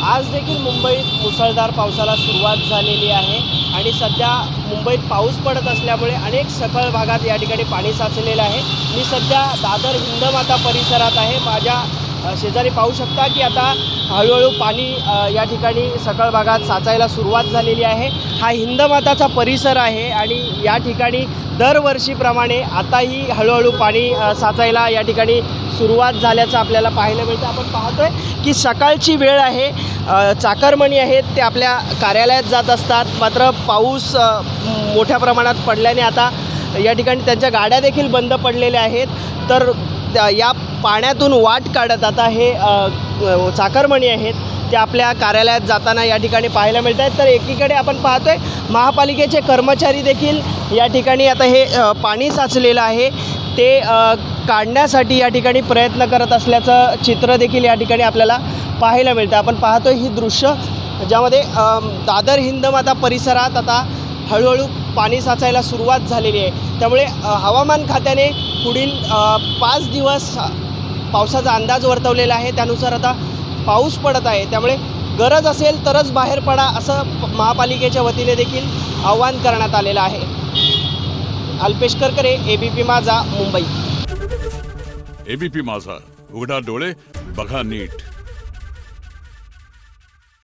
आज देखील मुंबईत मुसळधार पावसाला सुरुवात झालेली आहे आणि सध्या मुंबईत पाऊस पडत असल्यामुळे अनेक सखल भागात या ठिकाणी पाणी साचलेलं आहे। मी सध्या दादर हिंदमाता परिसरात आहे। माझ्या शेजारी पाहू शकता की आता हळूहळू पाणी या ठिकाणी सखल भागात साचायला सुरुवात झालेली आहे। हा हिंदमाताचा परिसर आहे आणि या ठिकाणी दरवर्षीप्रमाणे आताही हळूहळू पाणी साचायला या ठिकाणी सुरुवात झाल्याचं आपल्याला पाहायला मिळतं। आपण पाहतोय की सकाळची वेळ आहे, चाकरमणी आहेत ते आपल्या कार्यालयात जात असतात, मात्र पाऊस मोठ्या प्रमाणात पडल्याने आता या ठिकाणी त्यांच्या गाड्या देखील बंद पडलेल्या आहेत। तर या पाण्यातून वाट काढत आता हे चाकरमणी आहेत ते आपल्या कार्यालयात जाताना या ठिकाणी पाहायला मिळत आहेत। तर एकीकडे आपण पाहतोय महापालिकेचे कर्मचारी देखील या ठिकाणी आता हे पाणी साचलेलं आहे ते काढण्यासाठी या ठिकाणी प्रयत्न करत असल्याचं चित्र देखील या ठिकाणी आपल्याला पाहायला मिळतं। आपण पाहतोय ही दृश्य ज्यामध्ये दादर हिंदमाता परिसरात आता हळूहळू पाणी साचायला सुरुवात झालेली आहे। त्यामुळे हवामान खात्याने पुढील 5 दिवस पावसाचा अंदाज वर्तवलेला आहे, त्यानुसार आता पाऊस पडत आहे। त्यामुळे गरज असेल तरच बाहेर पडा असं महापालिकेच्या वतीने देखील आवाहन करण्यात आलेलं आहे। अल्पेश करकरे, एबीपी माझा, मुंबई। एबीपी माझा, उघडा डोळे बघा नीट।